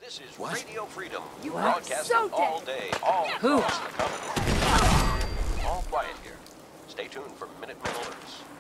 This is What? Radio Freedom. You are Broadcasting so dead. all day, all Who? across the continent. All quiet here. Stay tuned for Minute Men alerts.